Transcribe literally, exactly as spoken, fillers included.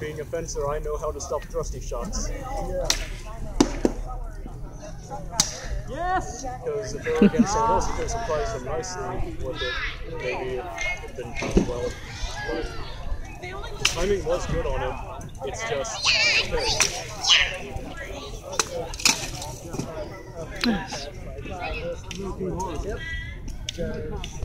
being a fencer, I know how to stop thrusty shots. Yeah. Yes! Because if they were against someone else, you could surprise them nicely with it. Maybe if it didn't come well. But timing was good on it. It's just okay.